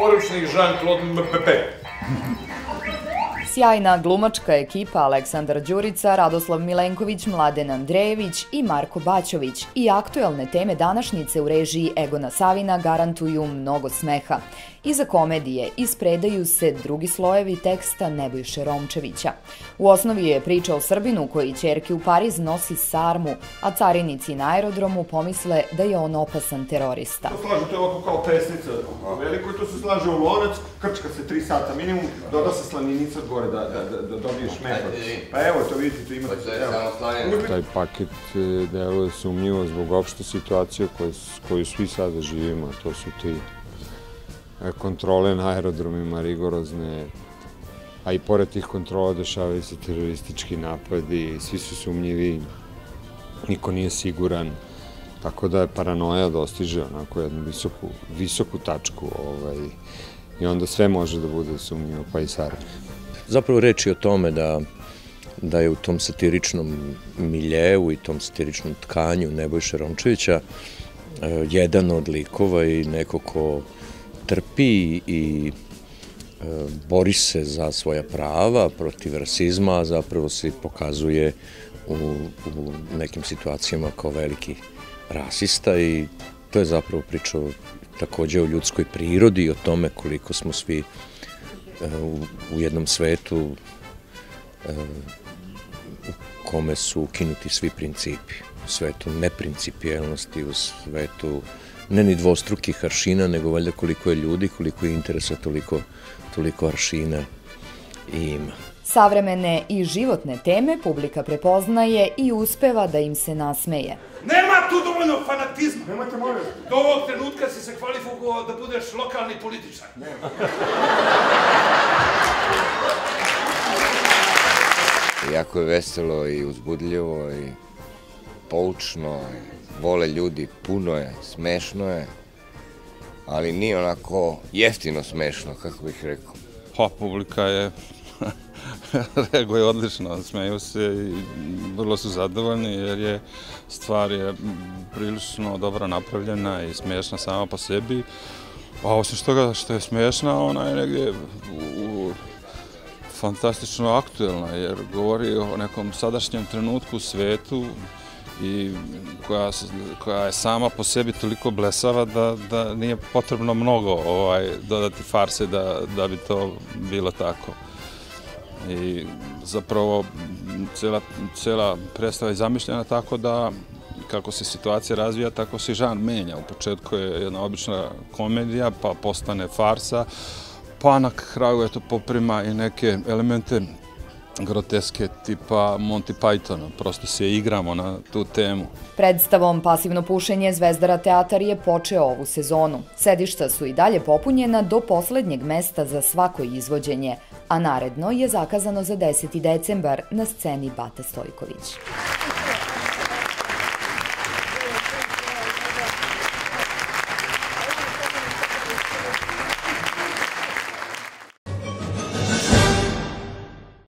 Poručnik Jean-Claude Mbappé. Sjajna glumačka ekipa Aleksandar Đurica, Radoslav Milenković, Mladen Andrejević i Marko Baćović i aktuelne teme današnjice u režiji Egona Savina garantuju mnogo smeha. Iza komedije ispredaju se drugi slojevi teksta Nebojše Romčevića. U osnovi je priča o Srbinu koji ćerki u Pariz nosi sarmu, a carinici na aerodromu pomisle da je on opasan terorista. To slažu, to je ovako kao pesnica u veliko i to se slaže u lonac, krčka se 3 sata minimum, doda se slaninica od gore da dobiješ metod. Pa evo, to vidite, to imate. Taj paket deluje sumnjivo zbog opšte situacije koju svi sada živimo, to su ti kontrole na aerodromima rigorozne, a i pored tih kontrola dešavaju se teroristički napadi, svi su sumnjivi, niko nije siguran, tako da je paranoja dostiže onako jednu visoku tačku i onda sve može da bude sumnjivo, pa i sarme. Zapravo reč je o tome da je u tom satiričnom miljeu i tom satiričnom tkanju Nebojše Romčevića jedan od likova i neko ko trpi i bori se za svoja prava protiv rasizma, a zapravo se pokazuje u nekim situacijama kao veliki rasista i to je zapravo priča takođe o ljudskoj prirodi i o tome koliko smo svi u jednom svetu u kome su ukinuti svi principi, u svetu neprincipijelnosti, u svetu ne ni dvostrukih aršina, nego valjda koliko je ljudi, koliko je interesa, toliko aršina i ima. Savremene i životne teme publika prepoznaje i uspeva da im se nasmeje. Nema tu dovoljno fanatizma. Nemojte molim. Do ovog trenutka si se kvalifikovao da budeš lokalni političar. Nema. Jako je veselo i uzbudljivo i poučno. Vole ljudi, puno je, smešno je, ali nije onako jeftino smešno, kako bih rekao. Pa, publika je reaguje odlično, smeju se i vrlo su zadovoljni jer je stvar prilično dobro napravljena i smešna sama po sebi. A osim toga što je smešna, ona je negdje fantastično aktuelna jer govori o nekom sadašnjem trenutku u svetu i koja je sama po sebi toliko blesava da nije potrebno mnogo dodati farse da bi to bilo tako. I zapravo cijela predstava je zamišljena tako da kako se situacija razvija, tako se i žanr menja. U početku je jedna obična komedija, pa postane farsa, pa na kraju poprima i neke elemente groteske tipa Monty Pythona, prosto se igramo na tu temu. Predstavom Pasivno pušenje Zvezdara teatar je počeo ovu sezonu. Sedišta su i dalje popunjena do poslednjeg mesta za svako izvođenje, a naredno je zakazano za 10. decembar na sceni Bata Stojković.